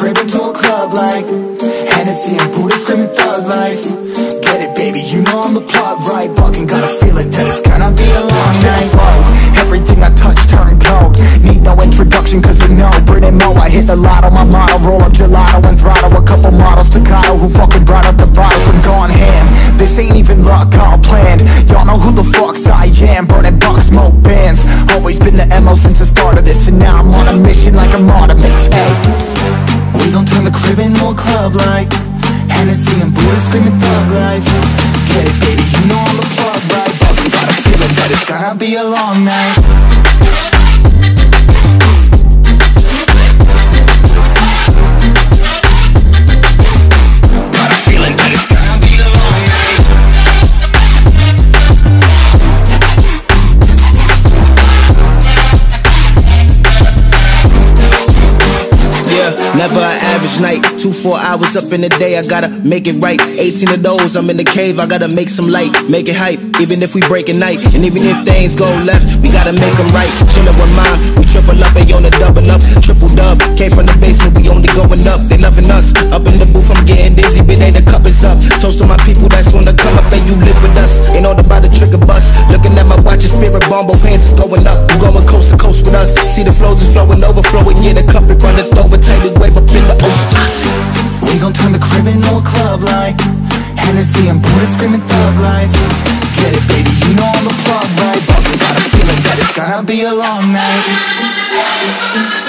crib into a club like Hennessy and Buddha screaming thug life. Get it, baby, you know I'm the plug, right? Fucking got a feeling that it's gonna be a long night. Everything I touch turn cold. Need no introduction cause I know Brit and Mo, I hit the lotto, my motto. Roll up gelato and throttle a couple models staccato who fucking brought up the bottles. I'm gone ham, this ain't even luck, all planned. Y'all know who the fucks I am. Burning bucks, smoke bands. Always been the MO since the start of this. And now I'm on a mission like I'm Artemis. Hey, we gon' turn the crib into a club like Hennessy and Buddha screaming thug life. Get it, baby, you know I'm the plug, right? But we got a feeling that it's gonna be a long night. Never an average night, 2-4 hours up in the day, I gotta make it right. 18 of those, I'm in the cave, I gotta make some light, make it hype, even if we break at night. And even if things go left, we gotta make them right. Chillin' with mine, we triple up, they on the double up. Triple dub, came from the basement, we only going up. They loving us, up in the booth, I'm getting dizzy, but they the cup is up. Toast to my people that's on the come up, and you live with us. Ain't all about the trigger bus, looking at my watch, your spirit bomb, both hands is going up. You going coast to coast with us, see the flows is flowing, overflowing, yeah, the cup it runneth over, tidal wave up in the ocean. We gon' turn the crib into a club like Hennessy and Buddha screaming thug life. Get it, baby, you know I'm the plug, right? But we got a feeling that it's gonna be a long night.